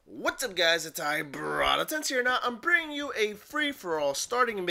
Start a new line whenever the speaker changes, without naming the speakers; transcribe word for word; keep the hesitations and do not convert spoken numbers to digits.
What's up, guys? It's I, Bradatense here. Now, I'm bringing you a free-for-all starting in